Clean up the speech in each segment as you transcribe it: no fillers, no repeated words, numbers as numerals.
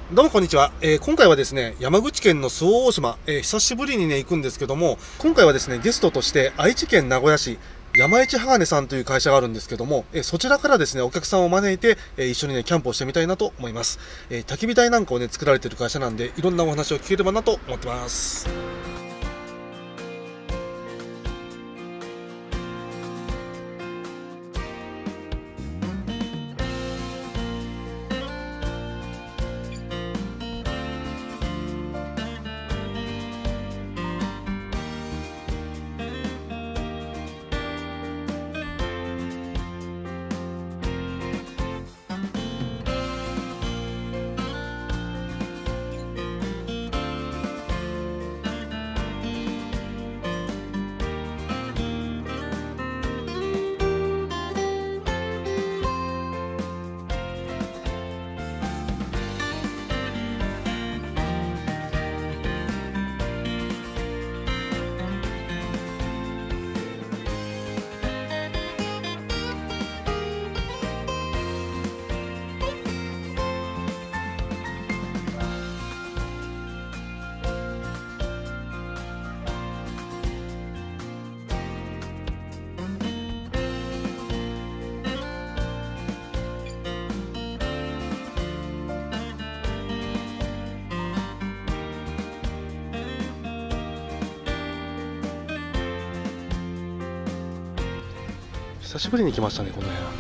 どうもこんにちは。今回はですね、山口県の周防大島、久しぶりにね、行くんですけども、今回はですね、ゲストとして愛知県名古屋市、山一鋼さんという会社があるんですけども、そちらからですね、お客さんを招いて、一緒にね、キャンプをしてみたいなと思います。焚き火台なんかをね、作られている会社なんで、いろんなお話を聞ければなと思ってます。久しぶりに来ましたね、この辺。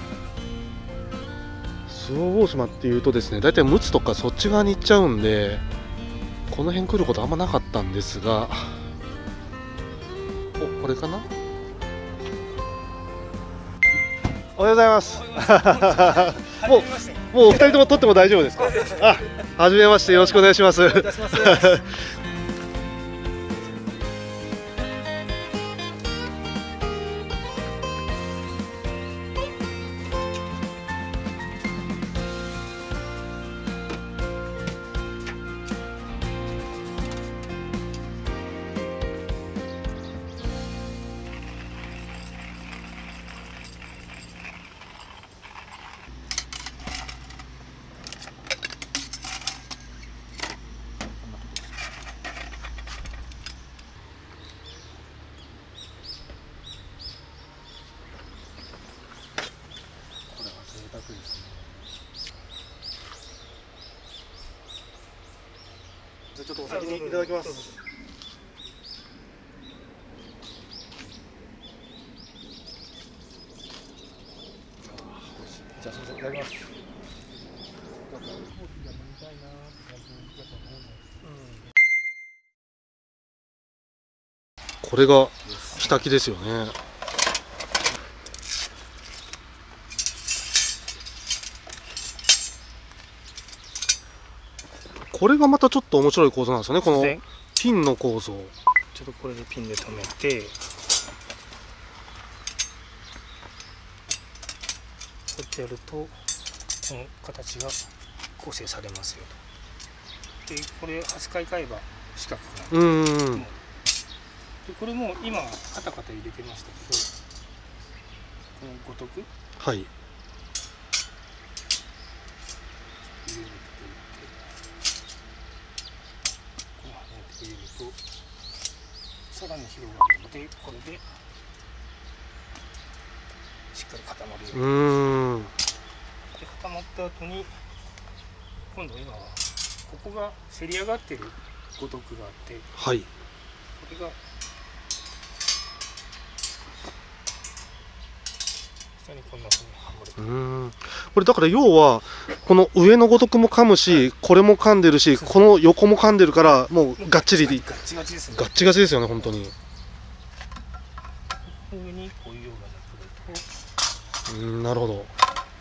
周防大島っていうとですね、大体陸奥とかそっち側に行っちゃうんで、この辺来ることあんまなかったんですが、お、これかな。おはようございます。もうお二人とも撮っても大丈夫ですか。あ、はじめまして、よろしくお願いします。じゃあちょっとお先にいただきます。じゃあすみません、いただきます。これが火焚きですよね。これがまたちょっと面白い構造なんですよね、このピンの構造。 ちょっとこれでピンで留めて、こうやってやるとこの形が構成されますよと。でこれ8回買えば四角くなる。でこれも今カタカタ入れてましたけど、このごとくはい、 入れるとさらに広がるので、これでしっかり固まるように。で固まった後に今度今はここがせり上がってるごとくがあって、 はい、 これが下にこんなふうにはまる。 これだから要はこの上のごとくも噛むし、これも噛んでるし、この横も噛んでるから、もうガッチリでガッチガチですね。 ガッチガチですよね、本当に。 上にこういうようなプレートを、 なるほど。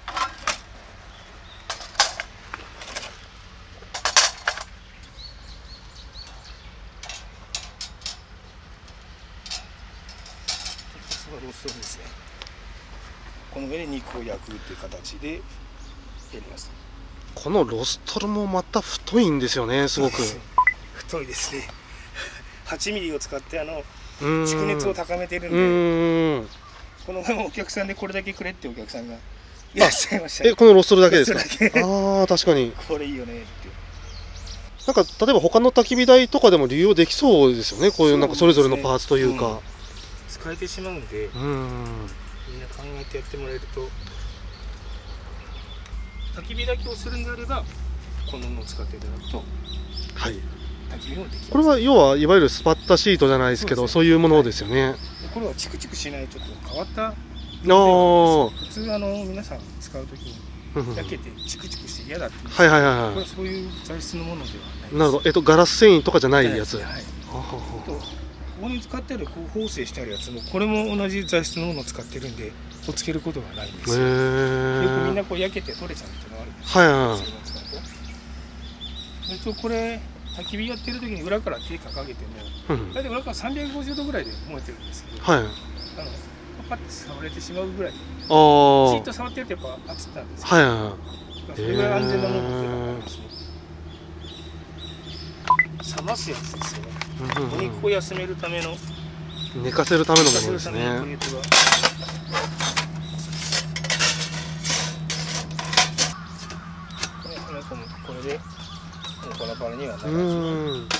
ローストですね。この上で肉を焼くという形でやります。 このロストルもまた太いんですよね、すごく。 太いですね。8ミリを使って蓄熱を高めてるんで、この前もお客さんでこれだけくれってお客さんがいらっしゃいました。 このロストルだけですか。ああ、確かにこれいいよねって。 なんか例えば他の焚き火台とかでも利用できそうですよね、こういうなんかそれぞれのパーツというか。 使えてしまうんで、みんな考えてやってもらえると。焚き火だけをするんであればこののを使っていただくと、 はい、 焚き火もできます。 これは要はいわゆるスパッタシートじゃないですけど、そういうものですよね。 これはチクチクしないちょっと変わった普通皆さん使うときに焼けてチクチクして嫌だって言う。 はいはいはい。 これそういう材質のものではないです。 なるほど。ガラス繊維とかじゃないやつ。はい。 ここに使ってある縫製してあるやつもこれも同じ材質のものを使ってるんでつけることがないんですよ。よくみんなこう焼けて取れちゃうっていうのがあるんですよ。はいはい。一応これ焚き火やってる時に裏から手掲げても大体裏から350度ぐらいで燃えてるんですけど、はい、パッて触れてしまうぐらい。じっと触ってるとやっぱ熱くなるんですよ。はいはい。それぐらい安全なものっていうのがありますね。冷ますやつですよね。お肉を休めるための、 寝かせるためのものですね。 これでバラバラにはならずに。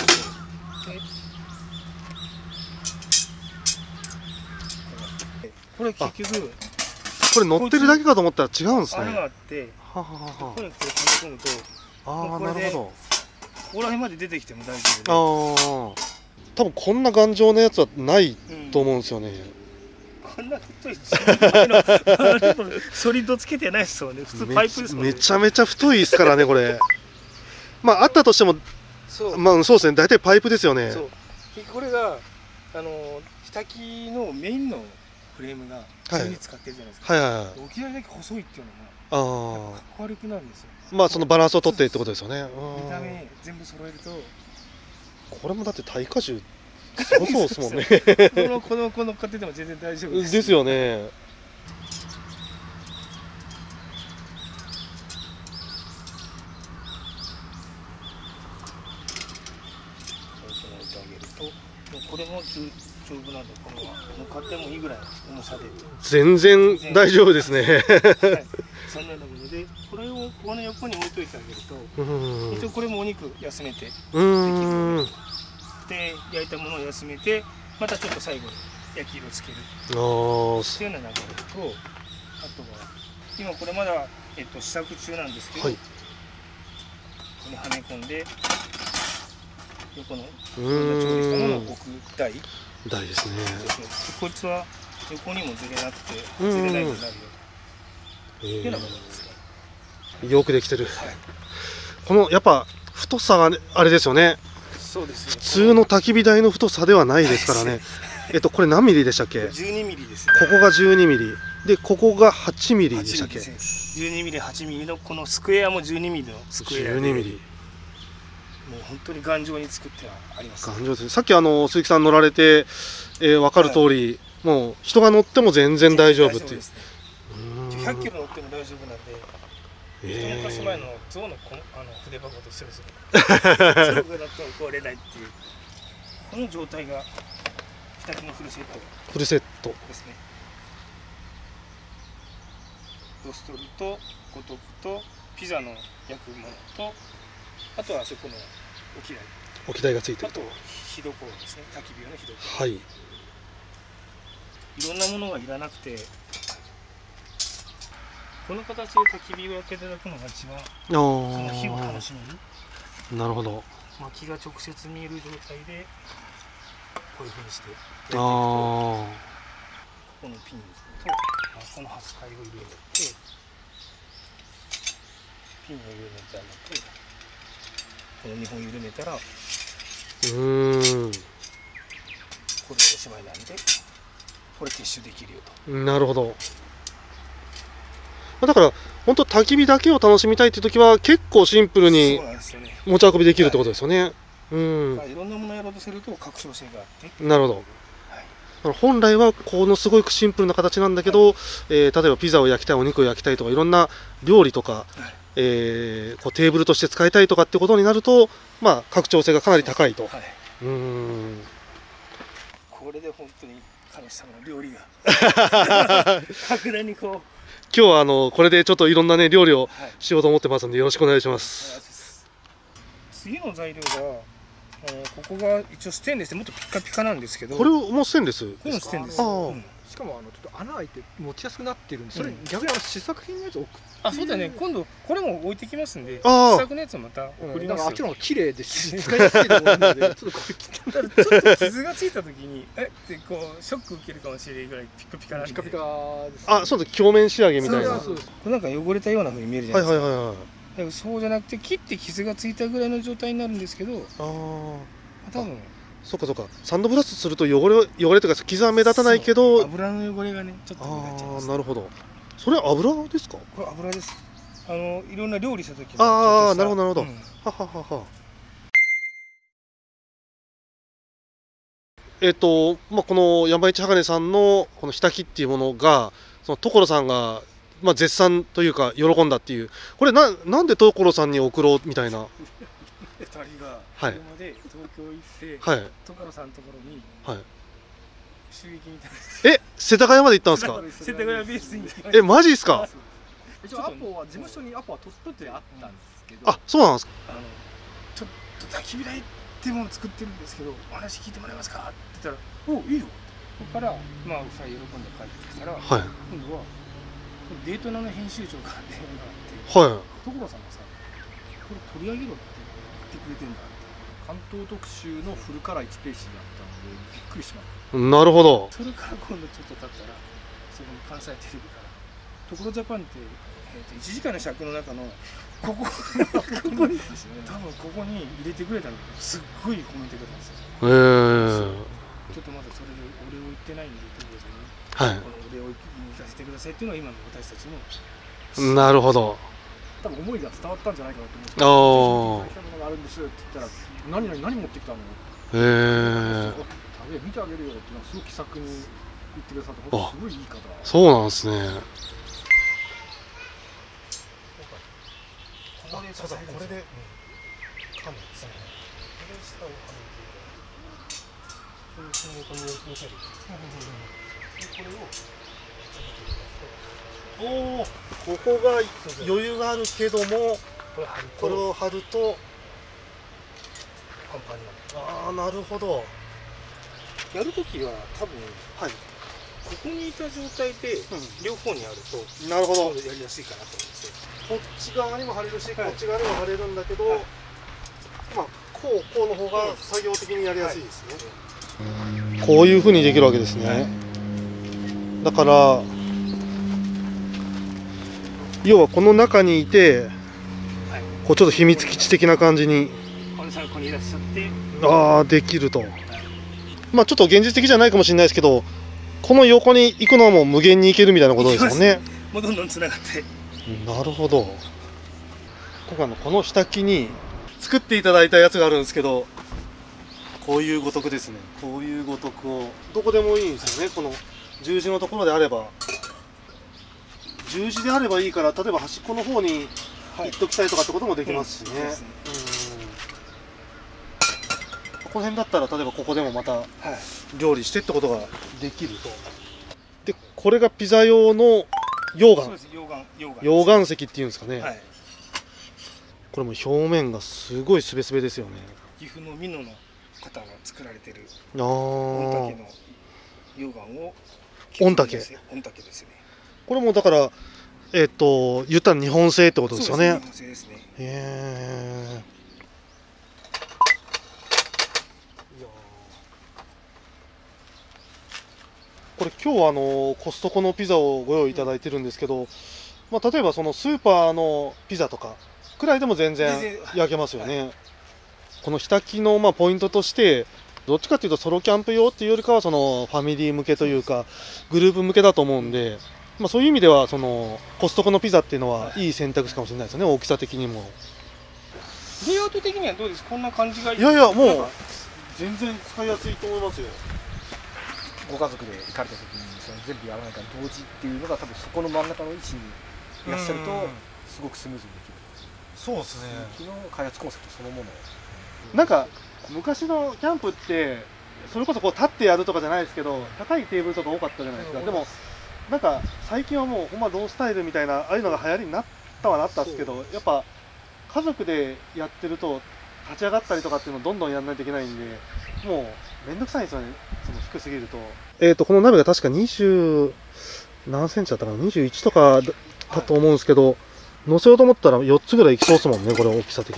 これ結局これ乗ってるだけかと思ったら違うんですね。 穴があって、ここにこれ噛み込むと、なるほど。ここら辺まで出てきても大丈夫で。 多分こんな頑丈なやつはないと思うんですよね。 こんな太いソリッドつけてないですよね。普通パイプですもんね。 めちゃめちゃ太いですからねこれ。まああったとしても、まあそうですね、大体パイプですよね。 これが火焚きのメインのフレームが普通に使ってるじゃないですか。沖縄だけ細いっていうのがかっこ悪くなるんですよ。 まあそのバランスを取ってってことですよね。 見た目全部揃えると。 これもだって耐荷重すごそうですもんね。 この乗っかってても全然大丈夫です。 ですよね。 これも丈夫なんで、これは乗っかってもいいぐらいの重さで。 全然大丈夫ですね。 そんなもので、これをこの横に置いといてあげると、一応これもお肉休めてできる。で焼いたものを休めて、またちょっと最後に焼き色つけるっていうような流れと、あとは今これまだ試作中なんですけど、ここにはめ込んで横の調理したものを置く台ですね。 こいつは横にもずれなくてずれないようになるよういうようなものですね。よくできてる。このやっぱ太さがあれですよね。普通の焚き火台の太さではないですからね。これ何ミリでしたっけ ？12ミリです。 ここが12ミリで、ここが8ミリでしたっけ ？12ミリ、8ミリのこのスクエアも12ミリのスクエアで、12ミリ。もう本当に頑丈に作ってはあります。 頑丈ですね。さっき鈴木さん乗られて分かる通り、もう人が乗っても全然大丈夫っていう。 100キロ乗っても大丈夫なんで。一昔前の象の筆箱と一緒ですよね。象がだったら壊れないっていう。この状態が火焚きのフルセット。 フルセットですね。ロストルと五徳とピザの焼くものと、あとはあそこの置き台がついてると。あと火床ですね。焚き火用の火床。 はい。 いろんなものがいらなくて。この形で焚き火をやっていただくのが一番その火を楽しめる。 なるほど。 薪が直接見える状態でこういうふうにしてやっていくと、ここのピンとこのハスカイを入れてピンを緩めてあげて、この2本緩めたらこれでおしまいなんで、これ撤収できるよと。 なるほど。だから本当焚き火だけを楽しみたいっていう時は結構シンプルに持ち運びできるってことですよね。 いろんなものをやろうとすると拡張性があって。 なるほど。本来はこのすごいシンプルな形なんだけど、例えばピザを焼きたい、お肉を焼きたいとかいろんな料理とか、こうテーブルとして使いたいとかってことになると、まあ拡張性がかなり高いと。 これで本当に神様の料理が格段にこう。 今日はこれでちょっといろんなね料理をしようと思ってますのでよろしくお願いします。 次の材料が、ここが一応ステンレスでもっとピカピカなんですけど、 これもステンレスこれもステンレス。 ああ、 しかもちょっと穴開いて持ちやすくなってるんで、それ逆に試作品のやつ送って、 あ、そうだね。今度これも置いてきますんで、 ああ試作のやつをまた送りますよ。 あっちの方が綺麗ですし使いやすいと思うので、ちょっとこれ切ってただちょっと傷がついた時にってこうショック受けるかもしれないぐらいピカピカなんで。 ピカピカです。 あ、そうだ、鏡面仕上げみたいな。 そうです。 これなんか汚れたような風に見えるじゃはないいですか。 はいはいはい。 だからそうじゃなくて切って傷がついたぐらいの状態になるんですけど、 ああ、 多分そっかそっか。サンドブラストすると汚れとか傷は目立たないけど、 油の汚れがねちょっと目立っちゃいまああ、 す。 なるほど。それは油ですか？ これ油です。いろんな料理した時ああ、なるほどなるほど。 うんはははは。まあ、この山市鋼さんのこのひたきっていうものが、その所さんが、まあ、絶賛というか喜んだっていう、これなんで所さんに送ろうみたいな。 2人がはい車で東京行って、 はい所さんのところにはい。 襲撃みたいな。 世田谷まで行ったんですか？ 世田谷ベースに行きました。 マジですか？ 一応アポは事務所にアポは取ってあったんですけど、 あ、そうなんですか。 ちょっと焚き火台っていうものを作ってるんですけど、お話聞いてもらえますかって言ったら、おいいよ。そこからまあ夫妻喜んで帰ってきたら、 はい今度はデートナの編集長から電話があって、 は所さんがさ、これ取り上げろって言ってくれてんだって。 関東特集のフルカラー1ページだったのでびっくりしましい。なるほど。 それから今度ちょっと経ったら、そこの関西テレビから「所ジャパン」って、1時間の尺の中のここた。 ここに多分ここに入れてくれたんだけど、すっごいコメントくれたんですよ。ちょっとまだそれでお礼を言ってないんで所さんに、 はこのお礼を言いに行かせてくださいっていうのは今の私たちのい。なるほど。 多分思いが伝わったんじゃないかなと思って、ぜひ見ていただきたいものがあるんですって言ったら、何持ってきたの？ へえ。 見てあげるよっていうのはすごく気さくに言ってくださって、本当すごいいい方。 そうなんですね。 ここでそうだ、これで噛むんですね。これ下を噛むっていうか、その横に寄せる。でこれをおお、ここが余裕があるけども、これを貼ると、 パンパンになる。 ああ、なるほど。 やるときは多分はい。 ここにいた状態で両方にあるとなるほど。 やりやすいかなと思うんですよ。 こっち側にも貼れるし、 はいこっち側にも貼れるんだけど、 はいまあ、こうの方が作業的にやりやすいですね。こういう風にできるわけですね。だから、要はこの中にいて、 はい、 こうちょっと秘密基地的な感じに、 この参考にいらっしゃってできると。まあちょっと現実的じゃないかもしれないですけど、この横に行くのはもう無限に行けるみたいなことですもんね。 もうどんどんつながって。 なるほど。今回この下木に作っていただいたやつがあるんですけど、こういうごとくですね。こういうごとくをどこでもいいんですよね。この十字のところであれば、十字であればいいから、例えば端っこの方に行っときたいとかってこともできますしね。この辺だったら例えばここでもまた料理してってことができると。でこれがピザ用の溶岩、溶岩石っていうんですかね、 はい、 これも表面がすごいスベスベですよね。 岐阜の美濃の方が作られてるあ御嶽の溶岩を御嶽ですね。 これもだから言ったら日本製ってことですよね。 日本製ですね。 へえ。これ今日コストコのピザをご用意いただいてるんですけど、まあ、例えばそのスーパーのピザとかくらいでも全然焼けますよね。このひたきのポイントとして、どっちかというとソロキャンプ用っていうよりかはそのファミリー向けというかグループ向けだと思うんで、そういう意味ではそのコストコのピザっていうのはいい選択肢かもしれないですよね、大きさ的にも。 レイアウト的にはどうですか？こんな感じがいい。 いやいや、もう全然使いやすいと思いますよ。 ご家族で行かれた時にその全部やらないから同時っていうのが多分そこの真ん中の位置にいらっしゃるとすごくスムーズにできる。 そうですね。 昨日開発コンセプトそのもの。 なんか昔のキャンプってそれこそこう立ってやるとかじゃないですけど、高いテーブルとか多かったじゃないですか。でもなんか最近はもうほんまロースタイルみたいなああいうのが流行りになったはなったんですけど、やっぱ家族でやってると立ち上がったりとかっていうのをどんどんやらないといけないんで、もうめんどくさいんですよね、その低すぎると。この鍋が確か20何センチだったかな、21とかだと思うんですけど、乗せようと思ったら4つぐらいいきそうですもんね、これ大きさ的に。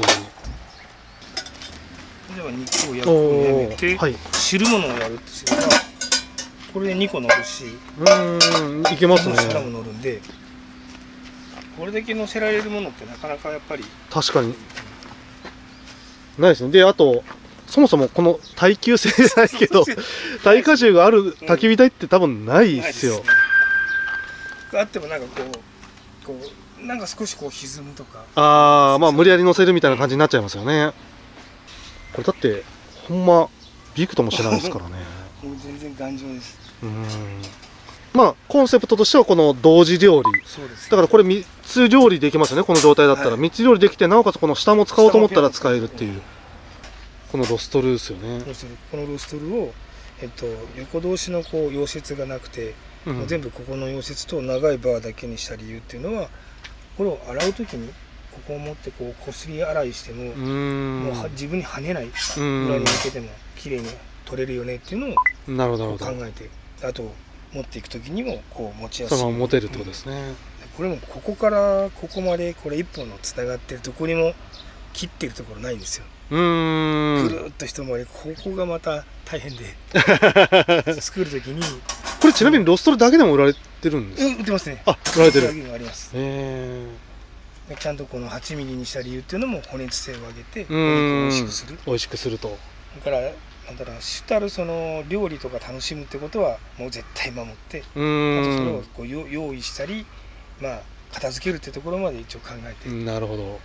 では肉を焼くのをやめて、はい、汁物をやるってすればこれで2個乗るし、 いけますね。 しかも乗るんで、これだけ乗せられるものってなかなかやっぱり確かにないですね。で、あとそもそもこの耐久性じゃないけど耐荷重がある焚き火台って多分ないですよ。 あってもなんかこうなんか少しこう歪むとか、 まあ無理やり乗せるみたいな感じになっちゃいますよね。これだってほんまびくともしないですからね。 もう全然頑丈です。 まあコンセプトとしてはこの同時料理、 そうです、ね、 だからこれ3つ料理できますよね、この状態だったら。3つ料理できて、なおかつこの下も使おうと思ったら使えるっていう、このロストルですよね。 このロストルを、横通しのこう溶接がなくて、もう全部ここの溶接と長いバーだけにした理由っていうのは、これを洗う時にここを持ってこうこすり洗いしても、もう自分に跳ねない、裏に向けても綺麗に取れるよねっていうのを考えて、あと持っていく時にもこう持ちやすい、 そのまま持てるってことですね。 これもここからここまでこれ一本のつながってる、どこにも切ってるところないんですよ。ぐるっと一回り、ここがまた大変で作る時に。 これちなみにロストルだけでも売られてるんですか？ 売ってますね。 売られてる。 あります。ちゃんとこの8ミリにした理由っていうのも保熱性を上げてお肉を美味しくする。 美味しくすると。 だからなんだろう、主たるその料理とか楽しむってことはもう絶対守って、あとそれをこう用意したり、まあ片付けるってところまで一応考えて。 なるほど。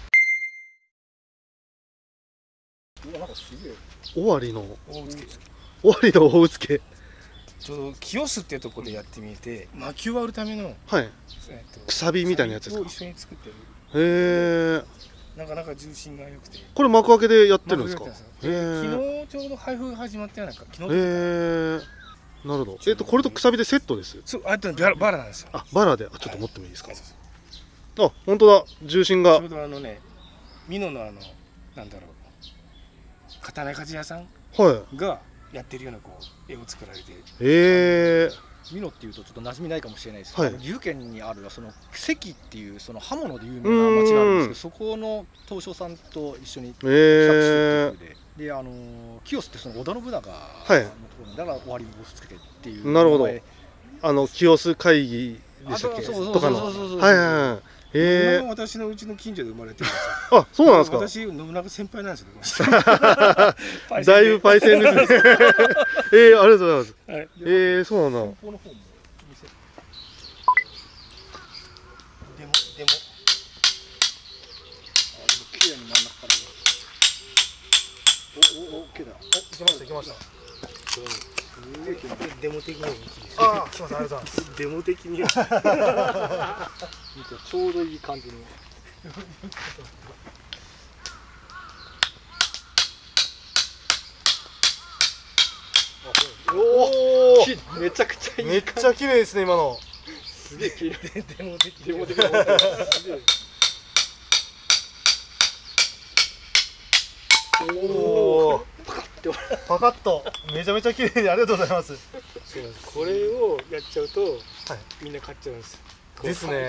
尾張の大うつけ。 ちょうど清須っていうところでやってみて、薪を割るための、 くさびみたいなやつですか？ 一緒に作ってる。 へえ。 なかなか重心が良くて。 これ幕開けでやってるんですか？ 昨日ちょうど配布が始まったような、昨日。 なるほど。これとくさびでセットです。 そう、あとバラなんですよ。 バラで、ちょっと持ってもいいですか？本当だ、重心が。 ちょうど美濃のなんだろう、刀鍛冶屋さんがやってるようなこう絵を作られて。 美濃っていうとちょっと馴染みないかもしれないですけど、岐阜県にあるその関っていうその刃物で有名な町があるんですけど、そこの刀匠さんと一緒に企画してるということで、清須ってその織田信長のところだから終わりをつけてっていう。 なるほど。清須会議でしたっけ？とかの。 私のうちの近所で生まれてるんですよ。 そうなんですか。 私信長先輩なんですよ。 だいぶパイセンですね。ありがとうございます。そうなんだ。 でも綺麗に真ん中から。OK だ。行きました。デモ的には大きいです。 すみません、ありがとうございます。 デモ的にはちょうどいい感じの。めちゃくちゃいい。 めっちゃ綺麗ですね、今の。 すげえ綺麗。 デモ的。 パカッとめちゃめちゃ綺麗でありがとうございます。 そうなんです。これをやっちゃうと、みんな買っちゃうんです。 ですね。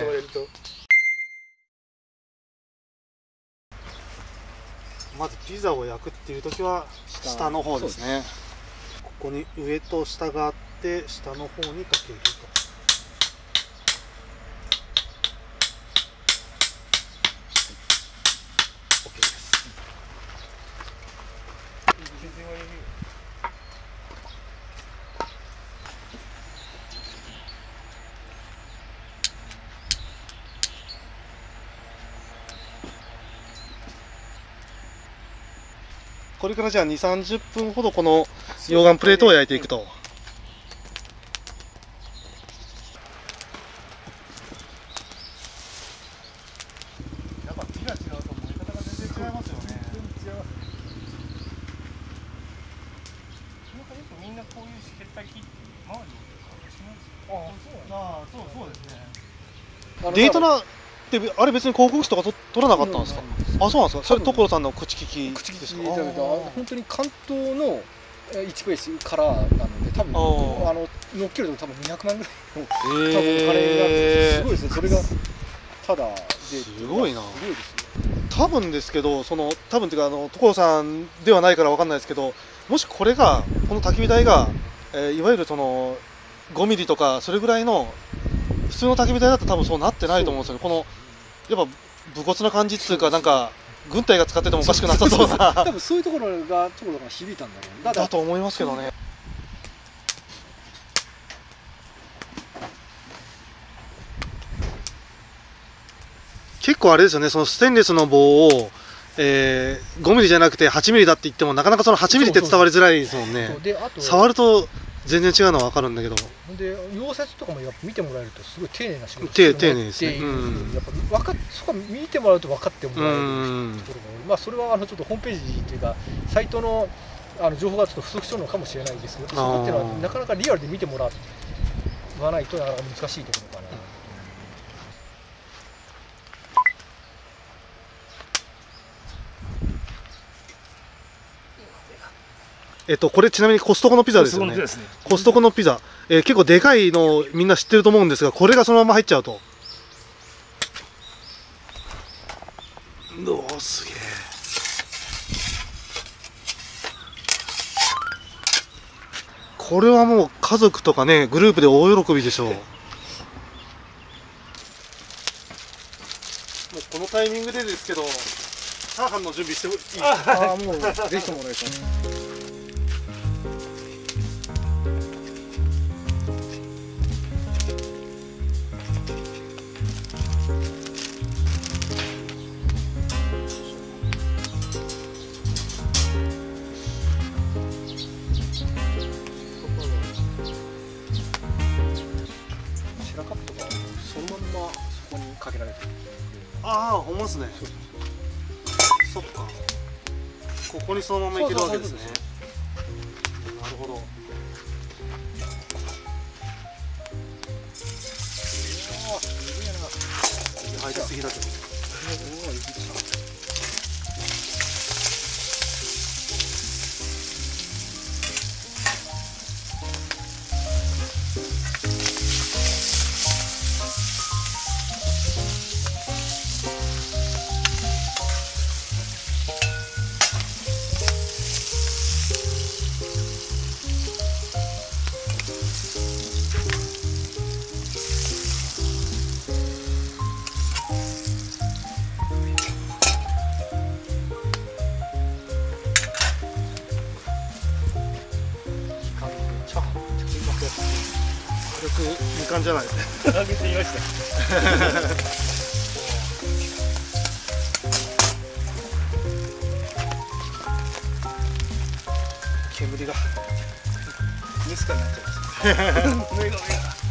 まずピザを焼くっていう時は下の方ですね。ここに上と下があって下の方にかけると。これからじゃあ2、30分ほどこの溶岩プレートを焼いていくと。やっぱ火が違うと燃え方が全然違いますよね。 みんなこういうしけた木って周りをしますよ。 そうですね。デイトナであれ別に広告費とか取らなかったんですか？あ、そうなんですか。それ所さんの口利き口利きですか？ だけど本当に関東の1ページからなので、多分乗っけると多分200万ぐらいの多分お金になってすごいですね。それがただですごいな。 すごいですよ。 多分ですけど、多分っていうか所さんではないからわかんないですけど、もしこれがこの焚き火台が、いわゆる5ミリとかそれぐらいの普通の焚き火台だと多分そうなってないと思うんですよね。このやっぱ武骨な感じっていうか、なんか軍隊が使っててもおかしくなさそうな多分そういうところが響いたんだろう。 だと思いますけどね。結構あれですよね、そのステンレスの棒を、5ミリじゃなくて8ミリだって言ってもなかなかその8ミリって伝わりづらいですもんね。 であと触ると全然違うのは分かるんだけど、 で溶接とかもやっぱ見てもらえるとすごい丁寧な仕事丁寧ですね。 やっぱそこは見てもらうと分かってもらえるところが、まあそれはちょっとホームページというかサイトの情報がちょっと不足してるのかもしれないですけど、そこっていうのはなかなかリアルで見てもらわないとなかなか難しいところかな。 これちなみにコストコのピザですよね。コストコのピザ、結構でかいのをみんな知ってると思うんですが、これがそのまま入っちゃうと、おおすげえ。これはもう家族とかね、グループで大喜びでしょう。もうこのタイミングでですけど、チャーハンの準備してもいいですか？ ああ、もうぜひともお願いします。シラカップがそのまんまそこにかけられてる。 ああ、ほんまっすね。そっか。ここにそのままいけるわけですね。なるほど。入りすぎだけど。軽くみかんじゃないですね。 上げてみました。 煙がミスカになっちゃいました。目が。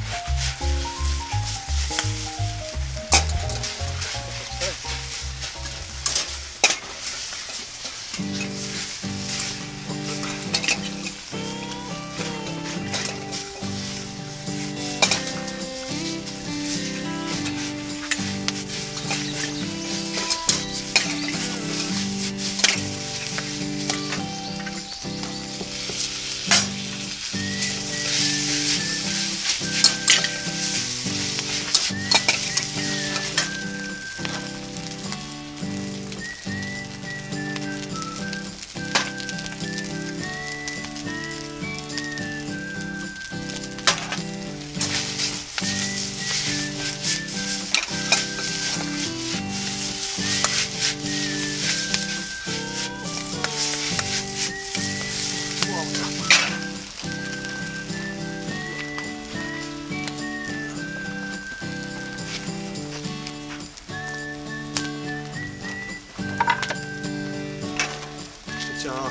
じゃあ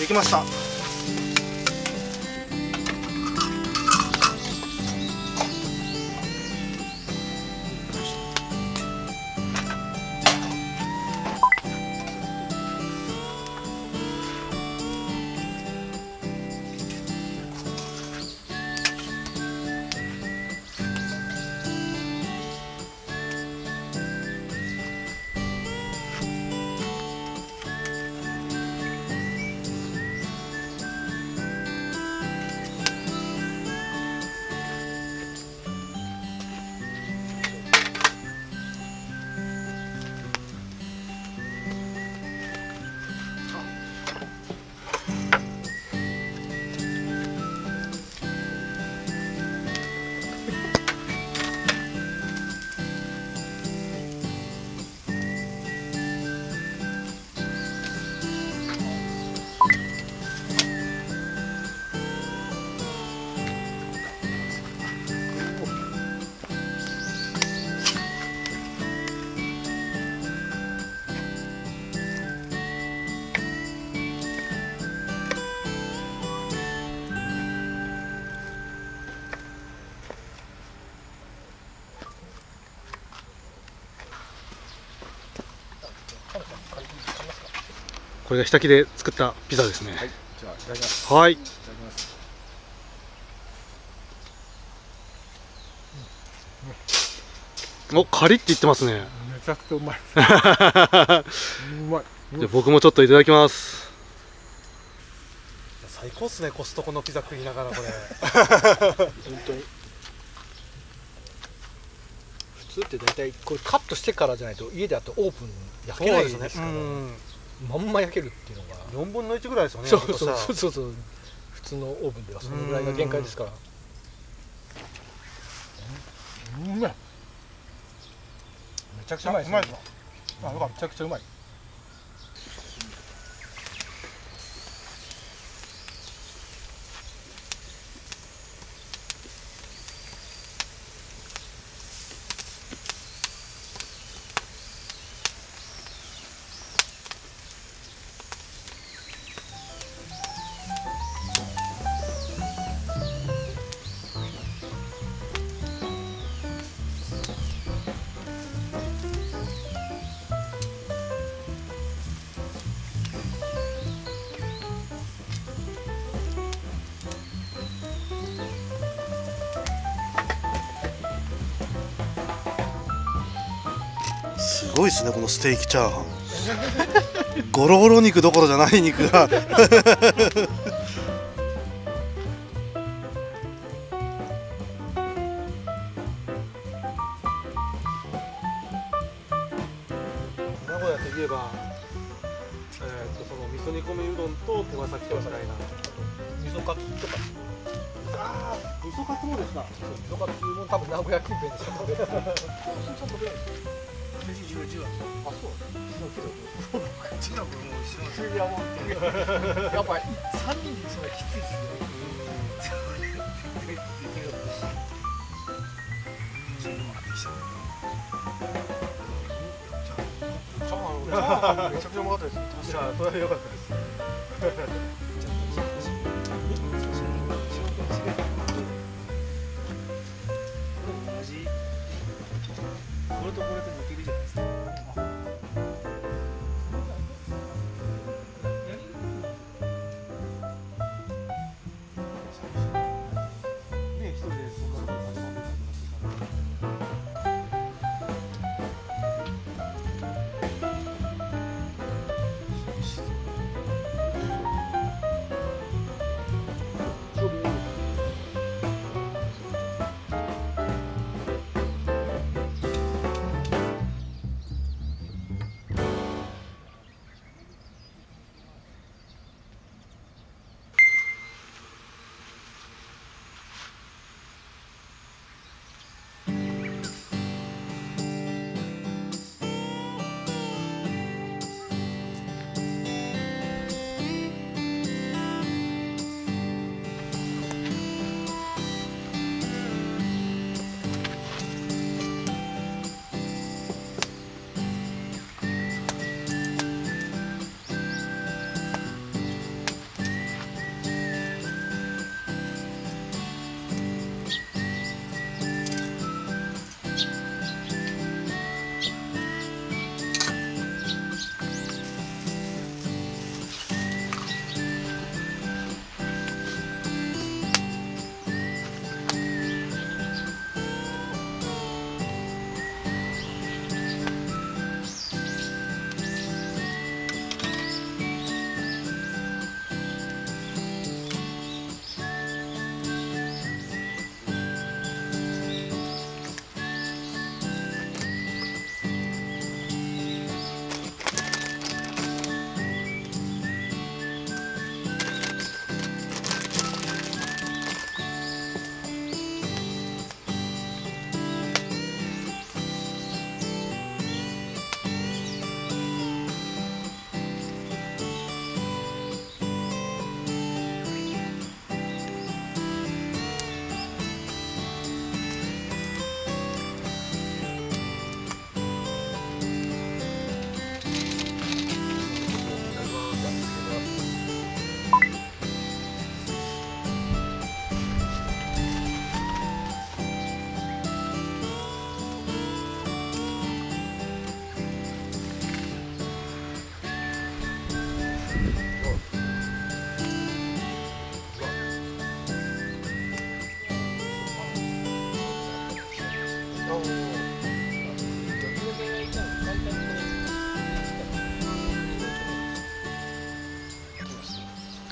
きました。これが下木で作ったピザですね。 はい、じゃあいただきます。 はい。 いただきます。 お、カリって言ってますね。 めちゃくちゃうまい。うまい。 じゃあ僕もちょっといただきます。最高っすね、コストコのピザ食いながらこれ。 本当に。普通って大体これカットしてからじゃないと家であとオープン焼けないですから。まんま焼けるっていうのが 4分の1ぐらいですよね。 そう普通のオーブンではそのぐらいが限界ですから。うまい。めちゃくちゃうまいですね。めちゃくちゃうまい。 すごいですね、このステーキチャーハン。ゴロゴロ肉どころじゃない肉が。名古屋といえば、その味噌煮込みうどんと手羽先とみたいな。 味噌カツとか。 ああ、味噌カツもですか。 味噌カツも多分名古屋近辺でしか食べない。 あ、そう。 やっぱり3人でそれきついですね。めちゃくちゃうまかったです。 じゃあそれは良かったです。 これとこれと似てるじゃないですか。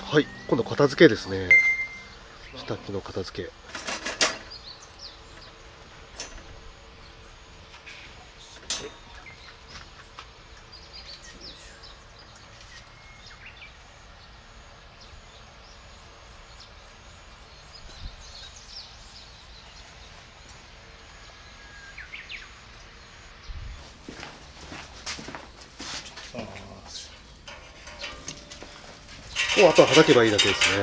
はい、今度片付けですね。下着の片付け。もうあとははたけばいいだけですね。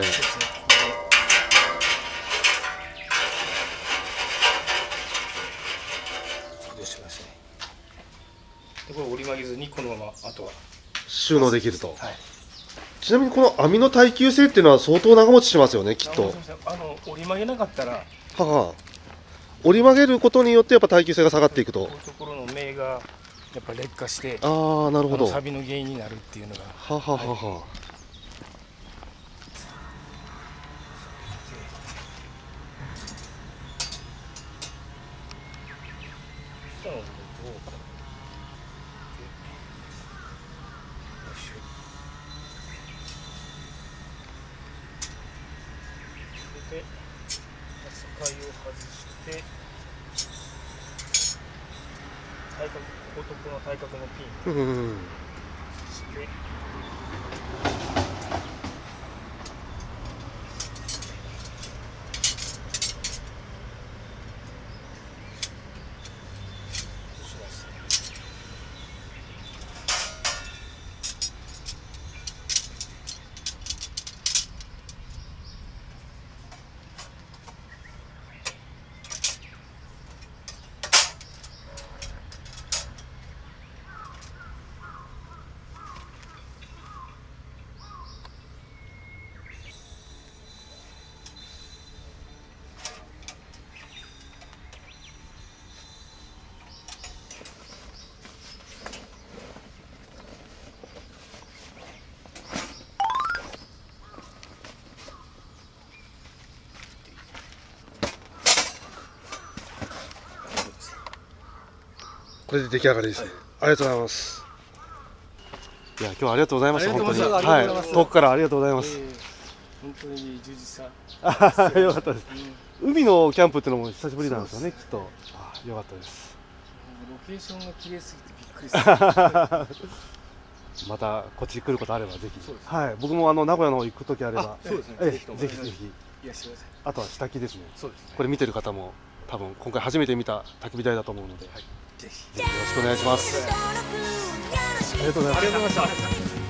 でこれ折り曲げずにこのままあとは収納できると。 はい、 ちなみにこの網の耐久性っていうのは相当長持ちしますよね、きっと。 折り曲げなかったらはは。折り曲げることによってやっぱ耐久性が下がっていくと。 こういうところの目がやっぱ劣化して、 ああ、なるほど。 錆の原因になるっていうのが。 はははは。 で、扱いを外して対角、男の対角のピンをしてします。 これで出来上がりですね。ありがとうございます。いや、今日はありがとうございました。本当に。はい、遠くからありがとうございます。 本当に充実した。 よかったです。海のキャンプっていうのも久しぶりなんですよね、きっと。あ、よかったです。 ロケーションが綺麗すぎてびっくりした。 またこっち来ることあればぜひ。はい、僕も名古屋の方行く時あれば、ぜひぜひ。あとは下着ですね。これ見てる方も多分今回初めて見た焚き火台だと思うので、ぜひよろしくお願いします。ありがとうございました。